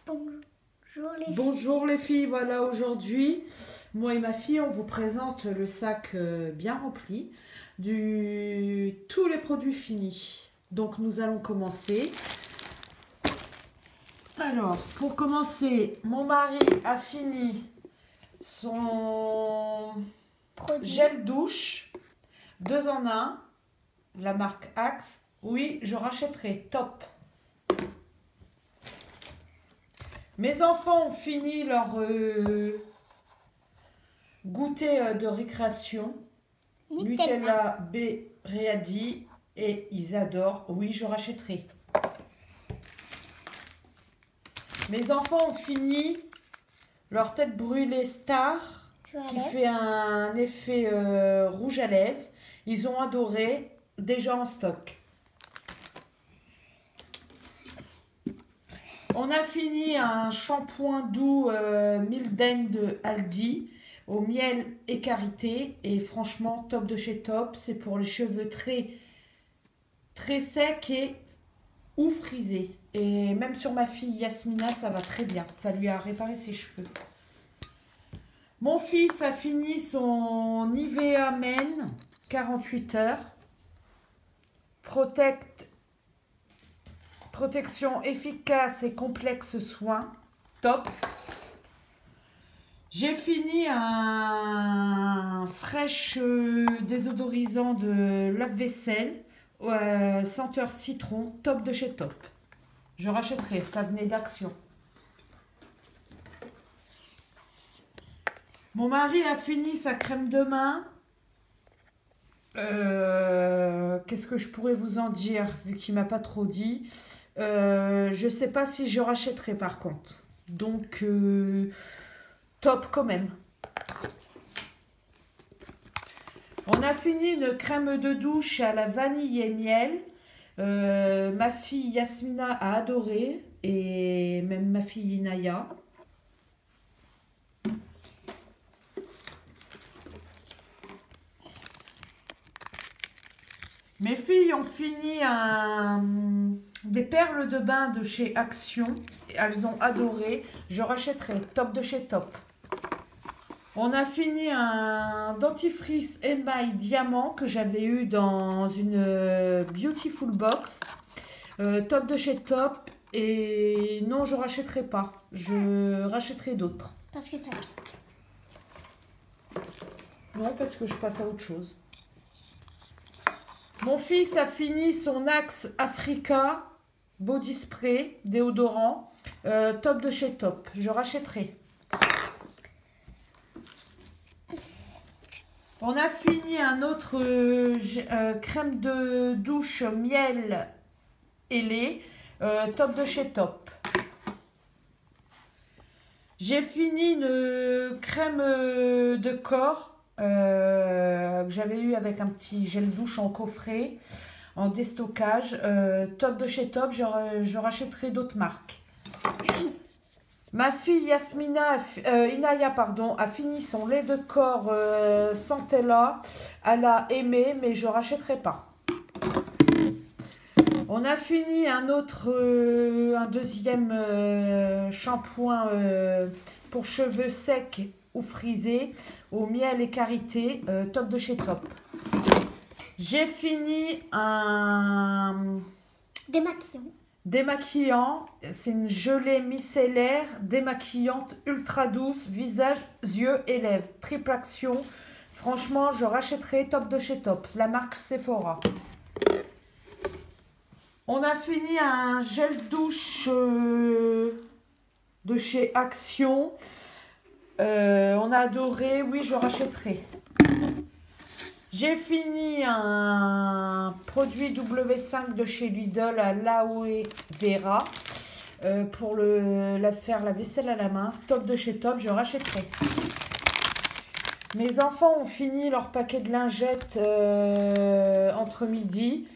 Bonjour les filles. Bonjour les filles, voilà aujourd'hui, moi et ma fille, on vous présente le sac bien rempli tous les produits finis. Donc nous allons commencer. Alors, pour commencer, mon mari a fini son Produits. gel douche 2 en 1, la marque Axe. Oui, je rachèterai, top. Mes enfants ont fini leur goûter de récréation, Nutella Bereadi, et ils adorent. Oui, je rachèterai. Mes enfants ont fini leur tête brûlée Star, qui fait un effet rouge à lèvres. Ils ont adoré, déjà en stock. On a fini un shampoing doux Milden de Aldi au miel et karité, et franchement top de chez top. C'est pour les cheveux très secs ou frisés, et même sur ma fille Yasmina ça va très bien, ça lui a réparé ses cheveux. Mon fils a fini son Nivea Men 48 heures protection efficace et complexe soin, top. J'ai fini un fraîche désodorisant de lave-vaisselle, senteur citron, top de chez top. Je rachèterai, ça venait d'Action. Mon mari a fini sa crème de main. Qu'est-ce que je pourrais vous en dire, vu qu'il m'a pas trop dit. Je sais pas si je rachèterai par contre. Donc top quand même. On a fini une crème de douche à la vanille et miel. Ma fille Yasmina a adoré, et même ma fille Inaya. Mes filles ont fini des perles de bain de chez Action. Elles ont adoré. Je rachèterai, top de chez top. On a fini un dentifrice émail diamant que j'avais eu dans une Beautiful Box. Top de chez top. Et non, je rachèterai pas. Je rachèterai d'autres. Parce que ça pique. Non, parce que je passe à autre chose. Mon fils a fini son Axe Africa body spray déodorant, top de chez top. Je rachèterai. On a fini un autre crème de douche miel et lait, top de chez top. J'ai fini une crème de corps que j'avais eu avec un petit gel douche en coffret, en déstockage, top de chez top. Je rachèterai d'autres marques. Ma fille Yasmina, Inaya pardon, a fini son lait de corps Santella. Elle a aimé, mais je rachèterai pas. On a fini un deuxième shampoing pour cheveux secs ou frisés au miel et karité, top de chez top. J'ai fini un démaquillant, c'est une gelée micellaire démaquillante ultra douce, visage, yeux et lèvres, triple action. Franchement, je rachèterai, top de chez top, la marque Sephora. On a fini un gel douche de chez Action. On a adoré, oui, je rachèterai. J'ai fini un produit W5 de chez Lidl à l'aloe vera pour faire la vaisselle à la main, top de chez top, je rachèterai. Mes enfants ont fini leur paquet de lingettes entre midi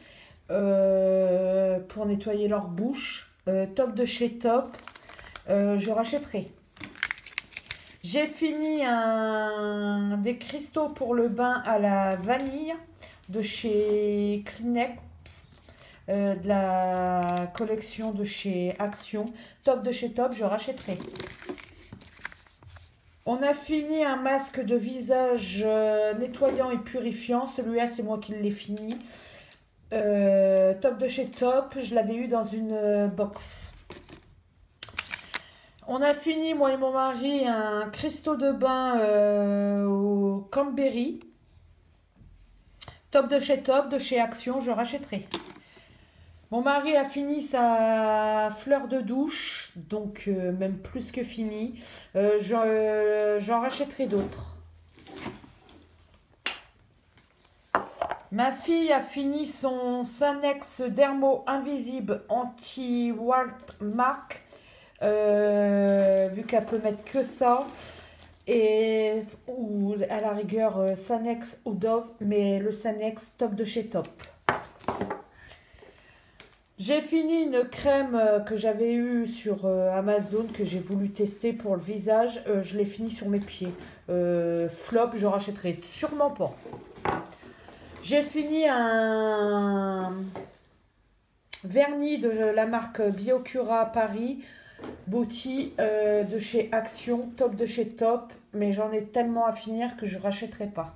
pour nettoyer leur bouche, top de chez top, je rachèterai. J'ai fini des cristaux pour le bain à la vanille de chez Kleenex, de la collection de chez Action. Top de chez Top, je rachèterai. On a fini un masque de visage nettoyant et purifiant. Celui-là, c'est moi qui l'ai fini. Top de chez Top, je l'avais eu dans une box. On a fini, moi et mon mari, un cristaux de bain au cranberry. Top de chez Action, je rachèterai. Mon mari a fini sa fleur de douche, donc même plus que fini. J'en rachèterai d'autres. Ma fille a fini son Sanex Dermo Invisible Anti-Wart Mark, vu qu'elle peut mettre que ça. Et, ou à la rigueur Sanex ou Dove, mais le Sanex Top de chez Top. J'ai fini une crème que j'avais eue sur Amazon, que j'ai voulu tester pour le visage. Je l'ai fini sur mes pieds. Flop, je rachèterai sûrement pas. J'ai fini un vernis de la marque Biocura Paris Beauty de chez Action, Top de chez Top, mais j'en ai tellement à finir que je ne rachèterai pas.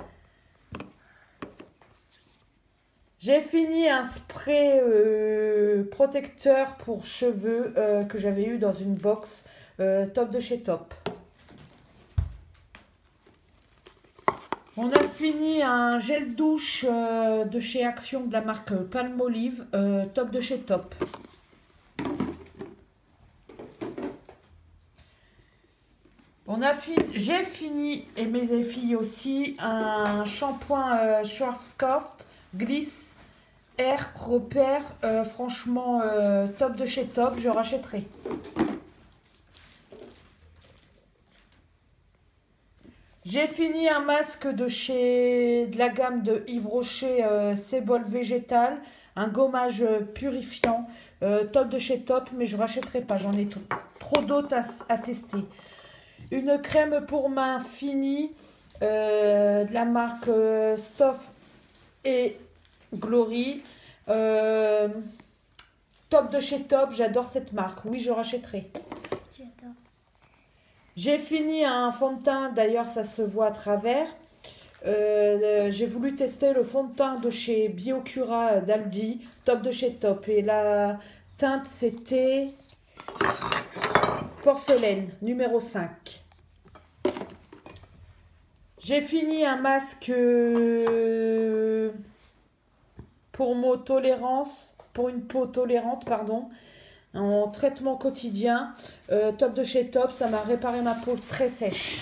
J'ai fini un spray protecteur pour cheveux que j'avais eu dans une box Top de chez Top. On a fini un gel douche de chez Action de la marque Palmolive, Top de chez Top. J'ai fini, et mes filles aussi, un shampoing Schwarzkopf Gliss Air Repère. Franchement, Top de chez Top, je rachèterai. J'ai fini un masque de la gamme de Yves Rocher Sébol Végétal, un gommage purifiant, Top de chez Top, mais je ne rachèterai pas, j'en ai trop d'autres à tester. Une crème pour main finie de la marque Stuff et Glory, Top de chez Top, j'adore cette marque, oui je rachèterai. J'adore. J'ai fini un fond de teint, d'ailleurs ça se voit à travers. J'ai voulu tester le fond de teint de chez Biocura d'Aldi, Top de chez Top. Et la teinte c'était porcelaine, numéro 5. J'ai fini un masque pour une peau tolérante, pardon, en traitement quotidien, Top de chez Top, ça m'a réparé ma peau très sèche.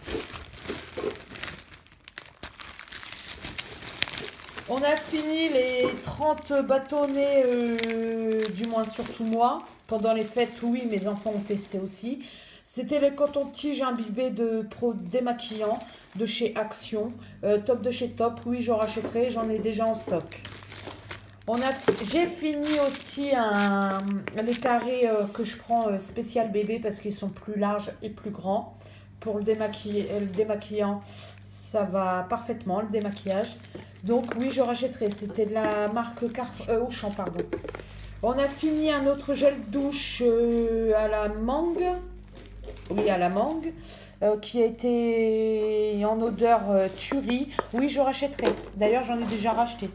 On a fini les 30 bâtonnets, du moins surtout moi, pendant les fêtes, oui, mes enfants ont testé aussi. C'était les cotons-tiges imbibés de pro démaquillant de chez Action, Top de chez Top, oui, j'en rachèterai, j'en ai déjà en stock. J'ai fini aussi les carrés que je prends spécial bébé parce qu'ils sont plus larges et plus grands. Pour le démaquillant, ça va parfaitement, le démaquillage. Donc oui, je rachèterai. C'était de la marque Auchan, pardon. On a fini un autre gel douche à la mangue. Oui, à la mangue. Qui a été en odeur tuerie. Oui, je rachèterai. D'ailleurs, j'en ai déjà racheté.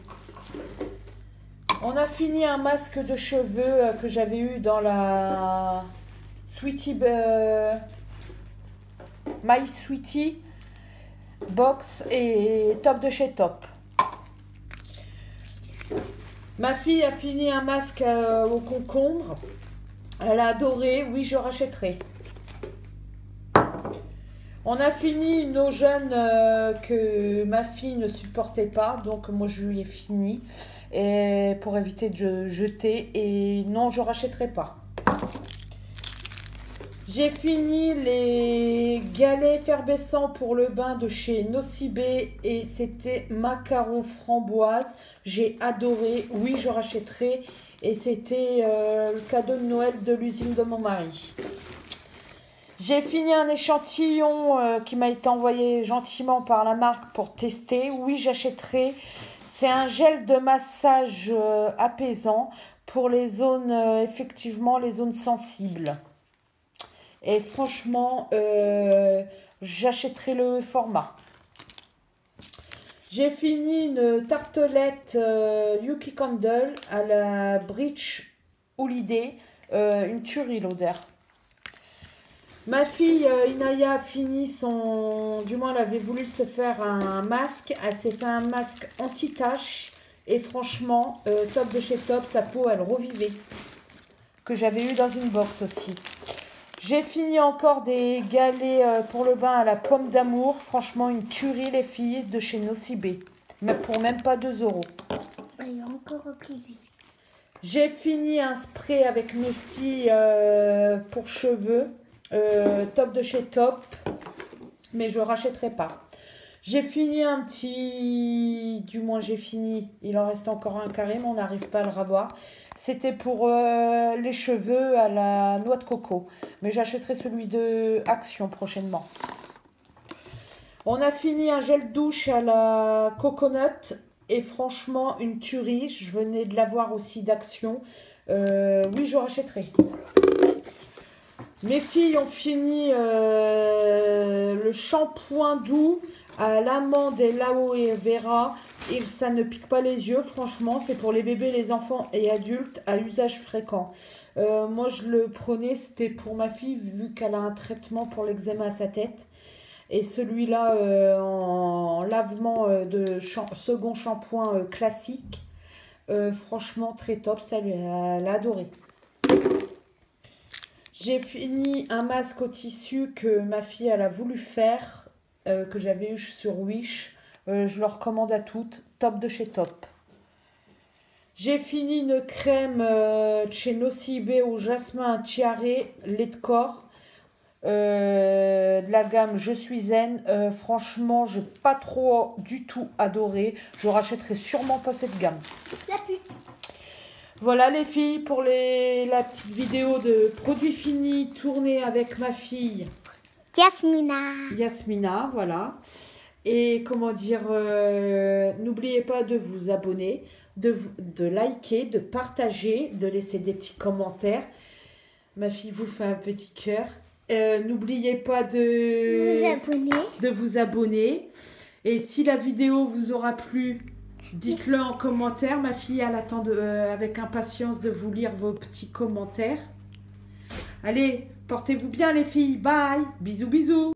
On a fini un masque de cheveux que j'avais eu dans la Sweetie My Sweetie box et Top de chez Top. Ma fille a fini un masque au concombre. Elle a adoré. Oui, je rachèterai. On a fini une eau jaune que ma fille ne supportait pas. Donc, moi, je lui ai fini. Et pour éviter de jeter. Et non, je ne rachèterai pas. J'ai fini les galets effervescents pour le bain de chez Nocibé. Et c'était macarons framboise. J'ai adoré. Oui, je rachèterai. Et c'était le cadeau de Noël de l'usine de mon mari. J'ai fini un échantillon qui m'a été envoyé gentiment par la marque pour tester. Oui, j'achèterai. C'est un gel de massage apaisant pour les zones, effectivement, les zones sensibles. Et franchement, j'achèterai le format. J'ai fini une tartelette Yuki Candle à la Bridge Holiday. Une tuerie l'odeur. Ma fille Inaya a fini son... Du moins, elle avait voulu se faire un masque. Elle s'est fait un masque anti-tache. Et franchement, top de chez Top, sa peau, elle revivait. Que j'avais eu dans une box aussi. J'ai fini encore des galets pour le bain à la pomme d'amour. Franchement, une tuerie, les filles, de chez Nocibé. Mais pour même pas 2 €. Il a encore repris lui. J'ai fini un spray avec mes filles pour cheveux. Top de chez Top. Mais je ne rachèterai pas. J'ai fini un petit... Du moins, j'ai fini. Il en reste encore un carré, mais on n'arrive pas à le revoir. C'était pour les cheveux à la noix de coco. Mais j'achèterai celui de Action prochainement. On a fini un gel douche à la coconut. Et franchement, une tuerie. Je venais de l'avoir aussi d'Action. Oui, je rachèterai. Mes filles ont fini le shampoing doux à l'amande et l'aloe vera. Et ça ne pique pas les yeux. Franchement, c'est pour les bébés, les enfants et adultes à usage fréquent. Moi, je le prenais, c'était pour ma fille, vu qu'elle a un traitement pour l'eczéma à sa tête. Et celui-là, en lavement de second shampoing classique. Franchement, très top. Ça, elle a adoré. J'ai fini un masque au tissu que ma fille elle a voulu faire, que j'avais eu sur Wish. Je le recommande à toutes. Top de chez Top. J'ai fini une crème chez Nocibé au jasmin tiare lait de corps. De la gamme Je suis zen. Franchement, j'ai pas trop du tout adoré. Je rachèterai sûrement pas cette gamme. La pluie. Voilà les filles pour la petite vidéo de produits finis tournée avec ma fille Yasmina, voilà. Et comment dire, n'oubliez pas de vous abonner, de liker, de partager, de laisser des petits commentaires. Ma fille vous fait un petit cœur. N'oubliez pas de vous abonner. Et si la vidéo vous aura plu, dites-le en commentaire. Ma fille, elle attend avec impatience de vous lire vos petits commentaires. Allez, portez-vous bien les filles. Bye. Bisous, bisous.